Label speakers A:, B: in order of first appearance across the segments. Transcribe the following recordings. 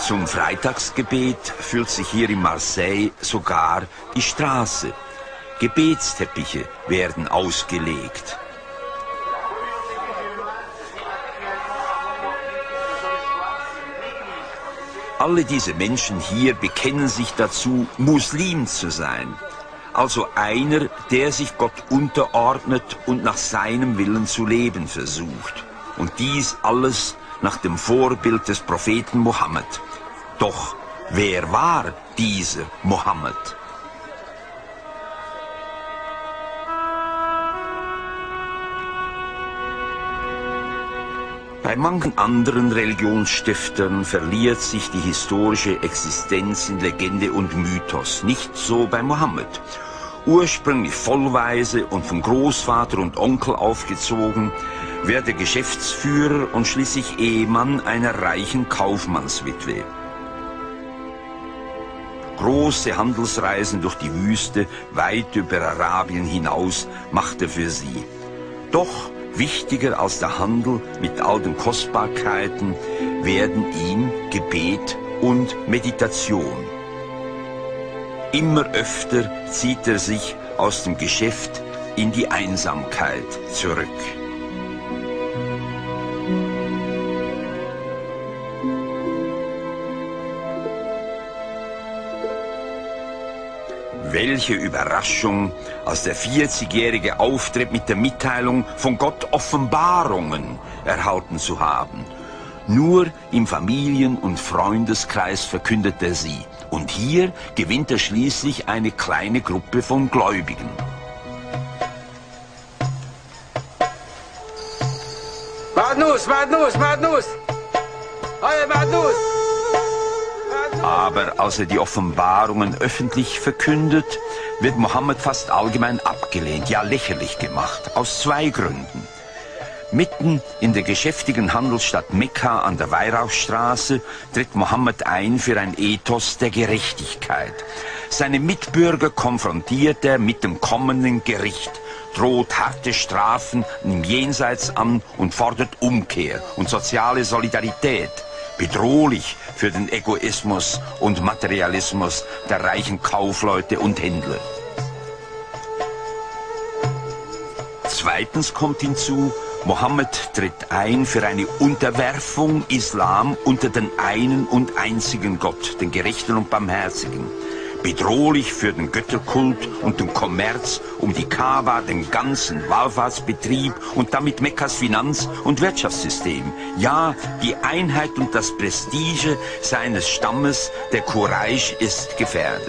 A: Zum Freitagsgebet füllt sich hier in Marseille sogar die Straße. Gebetsteppiche werden ausgelegt. Alle diese Menschen hier bekennen sich dazu, Muslim zu sein. Also einer, der sich Gott unterordnet und nach seinem Willen zu leben versucht. Und dies alles nach dem Vorbild des Propheten Mohammed. Doch wer war dieser Mohammed? Bei manchen anderen Religionsstiftern verliert sich die historische Existenz in Legende und Mythos. Nicht so bei Mohammed. Ursprünglich vollweise und vom Großvater und Onkel aufgezogen, wird er Geschäftsführer und schließlich Ehemann einer reichen Kaufmannswitwe. Große Handelsreisen durch die Wüste, weit über Arabien hinaus, macht er für sie. Doch wichtiger als der Handel mit all den Kostbarkeiten werden ihm Gebet und Meditation. Immer öfter zieht er sich aus dem Geschäft in die Einsamkeit zurück. Welche Überraschung, als der 40-Jährige auftritt mit der Mitteilung, von Gott Offenbarungen erhalten zu haben. Nur im Familien- und Freundeskreis verkündet er sie. Und hier gewinnt er schließlich eine kleine Gruppe von Gläubigen. Aber als er die Offenbarungen öffentlich verkündet, wird Mohammed fast allgemein abgelehnt, ja lächerlich gemacht, aus zwei Gründen. Mitten in der geschäftigen Handelsstadt Mekka an der Weihrauchstraße tritt Mohammed ein für ein Ethos der Gerechtigkeit. Seine Mitbürger konfrontiert er mit dem kommenden Gericht, droht harte Strafen im Jenseits an und fordert Umkehr und soziale Solidarität. Bedrohlich für den Egoismus und Materialismus der reichen Kaufleute und Händler. Zweitens kommt hinzu, Mohammed tritt ein für eine Unterwerfung Islam unter den einen und einzigen Gott, den Gerechten und Barmherzigen. Bedrohlich für den Götterkult und den Kommerz um die Kaaba, den ganzen Wallfahrtsbetrieb und damit Mekkas Finanz- und Wirtschaftssystem. Ja, die Einheit und das Prestige seines Stammes, der Quraysh, ist gefährdet.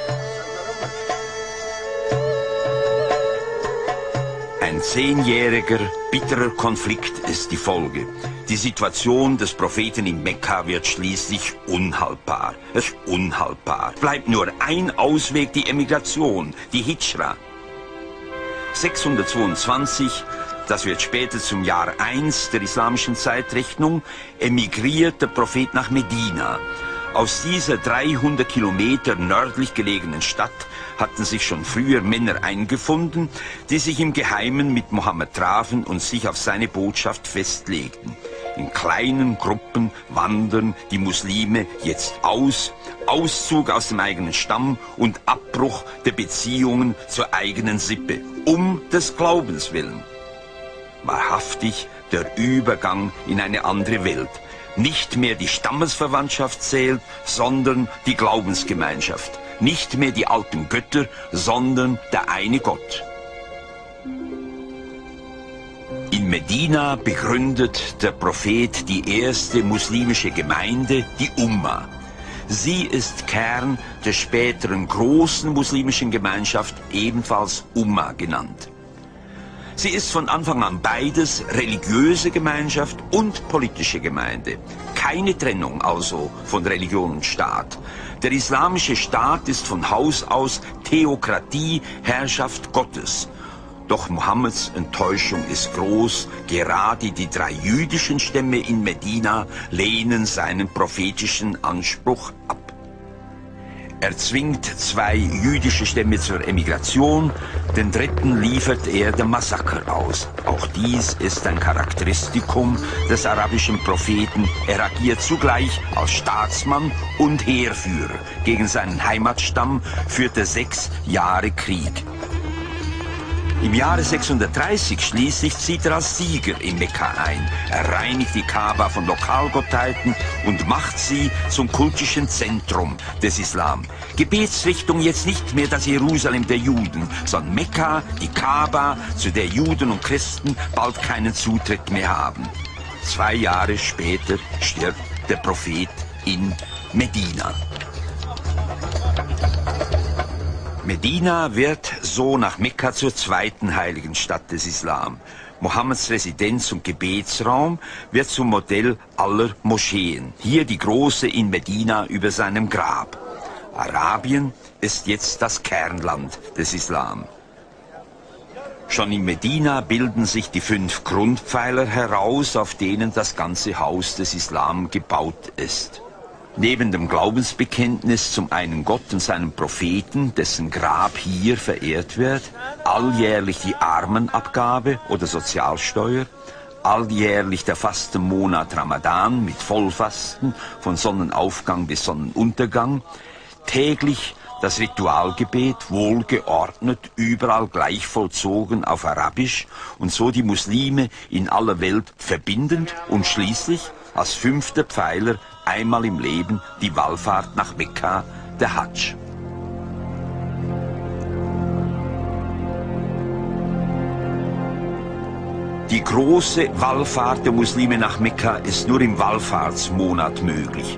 A: Ein 10-jähriger, bitterer Konflikt ist die Folge. Die Situation des Propheten in Mekka wird schließlich unhaltbar. Es ist unhaltbar. Bleibt nur ein Ausweg, die Emigration, die Hijra. 622, das wird später zum Jahr 1 der islamischen Zeitrechnung, emigriert der Prophet nach Medina. Aus dieser 300 Kilometer nördlich gelegenen Stadt hatten sich schon früher Männer eingefunden, die sich im Geheimen mit Mohammed trafen und sich auf seine Botschaft festlegten. In kleinen Gruppen wandern die Muslime jetzt aus, Auszug aus dem eigenen Stamm und Abbruch der Beziehungen zur eigenen Sippe, um des Glaubens willen. Wahrhaftig der Übergang in eine andere Welt. Nicht mehr die Stammesverwandtschaft zählt, sondern die Glaubensgemeinschaft. Nicht mehr die alten Götter, sondern der eine Gott. In Medina begründet der Prophet die erste muslimische Gemeinde, die Umma. Sie ist Kern der späteren großen muslimischen Gemeinschaft, ebenfalls Umma genannt. Sie ist von Anfang an beides, religiöse Gemeinschaft und politische Gemeinde. Keine Trennung also von Religion und Staat. Der islamische Staat ist von Haus aus Theokratie, Herrschaft Gottes. Doch Mohammeds Enttäuschung ist groß. Gerade die 3 jüdischen Stämme in Medina lehnen seinen prophetischen Anspruch ab. Er zwingt 2 jüdische Stämme zur Emigration, den dritten liefert er dem Massaker aus. Auch dies ist ein Charakteristikum des arabischen Propheten. Er agiert zugleich als Staatsmann und Heerführer. Gegen seinen Heimatstamm führte 6 Jahre Krieg. Im Jahre 630 schließlich zieht er als Sieger in Mekka ein. Er reinigt die Kaaba von Lokalgottheiten und macht sie zum kultischen Zentrum des Islam. Gebetsrichtung jetzt nicht mehr das Jerusalem der Juden, sondern Mekka, die Kaaba, zu der Juden und Christen bald keinen Zutritt mehr haben. 2 Jahre später stirbt der Prophet in Medina. Medina wird so nach Mekka zur zweiten heiligen Stadt des Islam. Mohammeds Residenz und Gebetsraum wird zum Modell aller Moscheen. Hier die große in Medina über seinem Grab. Arabien ist jetzt das Kernland des Islam. Schon in Medina bilden sich die 5 Grundpfeiler heraus, auf denen das ganze Haus des Islam gebaut ist. Neben dem Glaubensbekenntnis zum einen Gott und seinem Propheten, dessen Grab hier verehrt wird, alljährlich die Armenabgabe oder Sozialsteuer, alljährlich der Fastenmonat Ramadan mit Vollfasten von Sonnenaufgang bis Sonnenuntergang, täglich das Ritualgebet, wohlgeordnet, überall gleich vollzogen auf Arabisch und so die Muslime in aller Welt verbindend und schließlich als 5. Pfeiler einmal im Leben die Wallfahrt nach Mekka, der Hadsch. Die große Wallfahrt der Muslime nach Mekka ist nur im Wallfahrtsmonat möglich.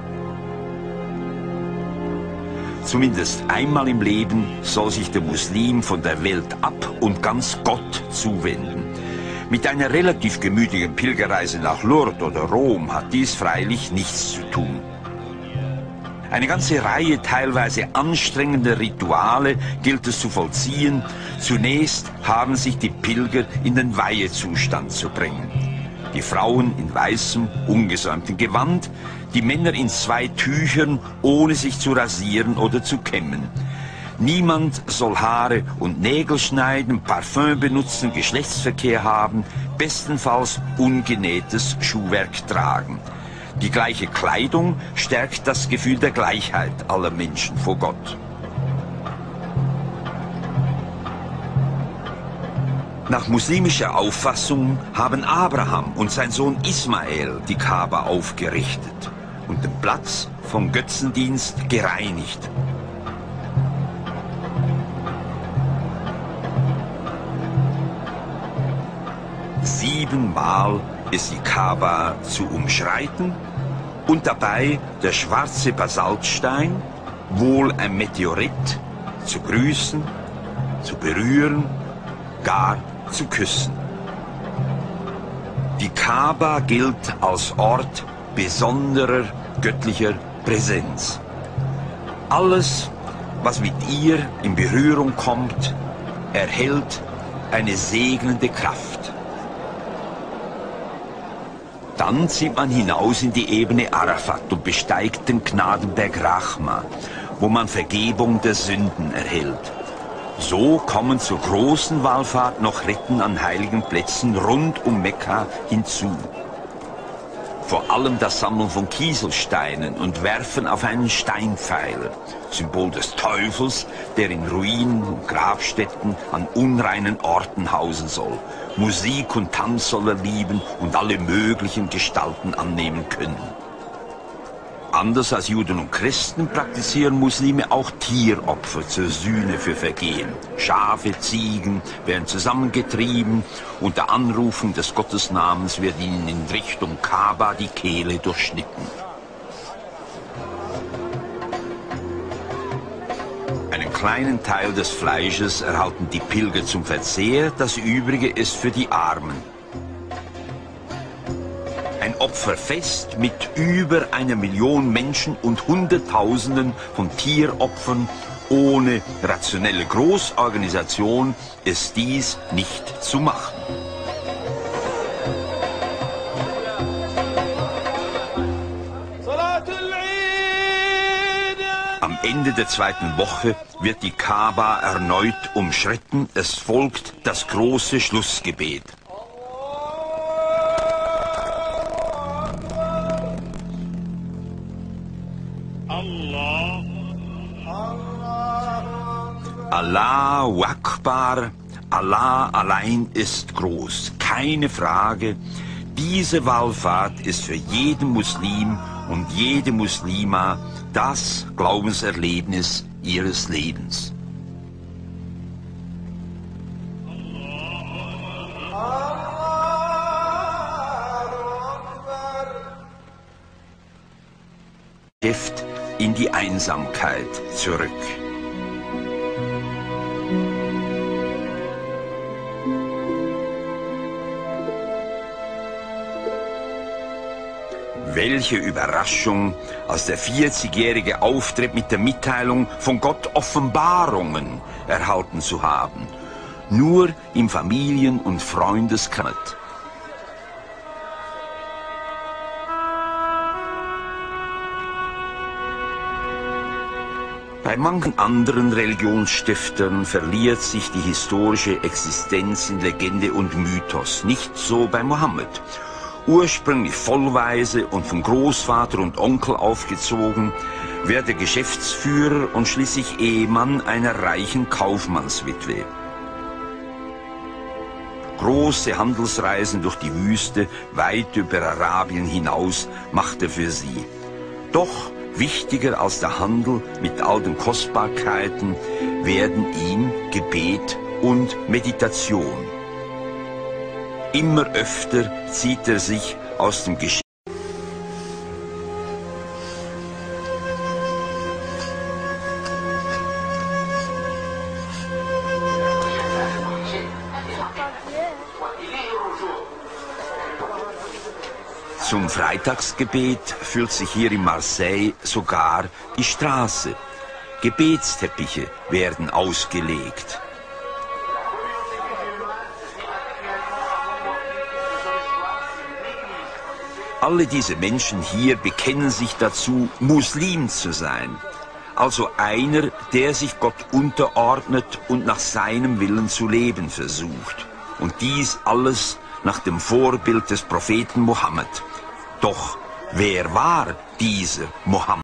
A: Zumindest einmal im Leben soll sich der Muslim von der Welt ab und ganz Gott zuwenden. Mit einer relativ gemütlichen Pilgerreise nach Lourdes oder Rom hat dies freilich nichts zu tun. Eine ganze Reihe teilweise anstrengender Rituale gilt es zu vollziehen. Zunächst haben sich die Pilger in den Weihezustand zu bringen. Die Frauen in weißem, ungesäumtem Gewand, die Männer in 2 Tüchern, ohne sich zu rasieren oder zu kämmen. Niemand soll Haare und Nägel schneiden, Parfüm benutzen, Geschlechtsverkehr haben, bestenfalls ungenähtes Schuhwerk tragen. Die gleiche Kleidung stärkt das Gefühl der Gleichheit aller Menschen vor Gott. Nach muslimischer Auffassung haben Abraham und sein Sohn Ismael die Kaaba aufgerichtet und den Platz vom Götzendienst gereinigt. Siebenmal ist die Kaaba zu umschreiten und dabei der schwarze Basaltstein, wohl ein Meteorit, zu grüßen, zu berühren, gar zu küssen. Die Kaaba gilt als Ort besonderer göttlicher Präsenz. Alles, was mit ihr in Berührung kommt, erhält eine segnende Kraft. Dann zieht man hinaus in die Ebene Arafat und besteigt den Gnadenberg Rahma, wo man Vergebung der Sünden erhält. So kommen zur großen Wallfahrt noch Ritten an heiligen Plätzen rund um Mekka hinzu. Vor allem das Sammeln von Kieselsteinen und Werfen auf einen Steinpfeiler, Symbol des Teufels, der in Ruinen und Grabstätten an unreinen Orten hausen soll. Musik und Tanz soll er lieben und alle möglichen Gestalten annehmen können. Anders als Juden und Christen praktizieren Muslime auch Tieropfer zur Sühne für Vergehen. Schafe, Ziegen werden zusammengetrieben, unter Anrufung des Gottesnamens wird ihnen in Richtung Kaaba die Kehle durchschnitten. Einen kleinen Teil des Fleisches erhalten die Pilger zum Verzehr, das übrige ist für die Armen. Ein Opferfest mit über 1 Million Menschen und Hunderttausenden von Tieropfern. Ohne rationelle Großorganisation ist dies nicht zu machen. Am Ende der zweiten Woche wird die Kaaba erneut umschritten. Es folgt das große Schlussgebet. Allahu Akbar, Allah allein ist groß. Keine Frage, diese Wallfahrt ist für jeden Muslim und jede Muslima das Glaubenserlebnis ihres Lebens. In die Einsamkeit zurück. Welche Überraschung, als der 40-Jährige auftritt mit der Mitteilung, von Gott Offenbarungen erhalten zu haben. Nur im Familien- und Freundeskreis. Bei manchen anderen Religionsstiftern verliert sich die historische Existenz in Legende und Mythos. Nicht so bei Mohammed. Ursprünglich vollweise und vom Großvater und Onkel aufgezogen, wird er Geschäftsführer und schließlich Ehemann einer reichen Kaufmannswitwe. Große Handelsreisen durch die Wüste, weit über Arabien hinaus, macht er für sie. Doch wichtiger als der Handel mit all den Kostbarkeiten werden ihm Gebet und Meditation. Immer öfter zieht er sich aus dem Geschäft. Zum Freitagsgebet füllt sich hier in Marseille sogar die Straße. Gebetsteppiche werden ausgelegt. Alle diese Menschen hier bekennen sich dazu, Muslim zu sein. Also einer, der sich Gott unterordnet und nach seinem Willen zu leben versucht. Und dies alles nach dem Vorbild des Propheten Mohammed. Doch wer war dieser Mohammed?